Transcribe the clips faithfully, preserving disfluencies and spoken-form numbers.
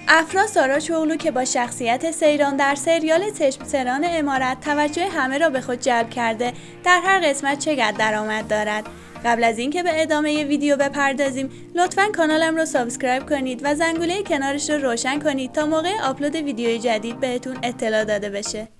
افرا ساراچوغلو که با شخصیت سیران در سریال چشم‌سران امارت توجه همه را به خود جلب کرده، در هر قسمت چقدر درآمد دارد. قبل از اینکه به ادامه ویدیو بپردازیم، لطفاً کانالم رو سابسکرایب کنید و زنگوله کنارش رو روشن کنید تا موقع آپلود ویدیوی جدید بهتون اطلاع داده بشه.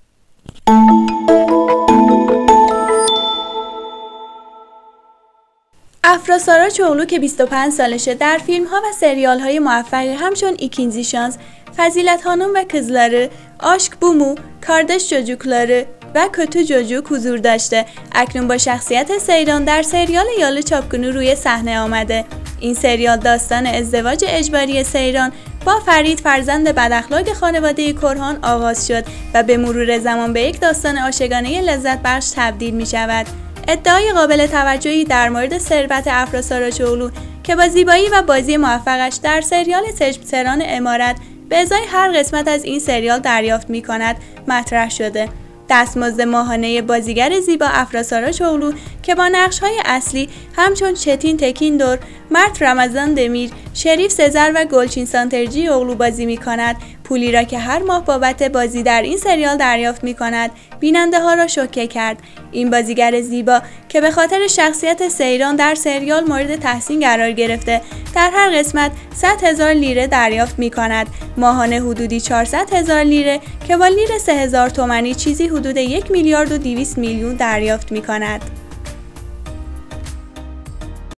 افرا ساراچوغلو که بیست و پنج سالشه در فیلم‌ها و سریال‌های موفقی همچون ایکینزی شانس، فضیلت خانم و کızları، آشک بومو، کاردش çocukları و kötü çocuk حضور داشته. اکنون با شخصیت سیران در سریال یاlı چاپگونو روی صحنه آمده. این سریال داستان ازدواج اجباری سیران با فرید فرزند بداخلاق خانواده کرهان آغاز شد و به مرور زمان به یک داستان عاشقانه لذت بخش تبدیل می شود. ادعای قابل توجهی در مورد ثروت افرا ساراچوغلو که با زیبایی و بازی موفقش در سریال چشم‌سران امارت به ازای هر قسمت از این سریال دریافت می کند مطرح شده. دستمزد ماهانه بازیگر زیبا افرا ساراچوغلو که با نقش‌های اصلی همچون چتین تکیندور، مرت رمضان دمیر، شریف سزر و گلچین سانترجی اوغلو بازی می‌کند، پولی را که هر ماه بابت بازی در این سریال دریافت می‌کند، بیننده ها را شوکه کرد. این بازیگر زیبا که به خاطر شخصیت سیران در سریال مورد تحسین قرار گرفته، در هر قسمت صد هزار لیره دریافت می‌کند، ماهانه حدودی چهارصد هزار لیره که با لیر سه هزار تومانی چیزی حدود یک میلیارد و دویست میلیون دریافت می‌کند.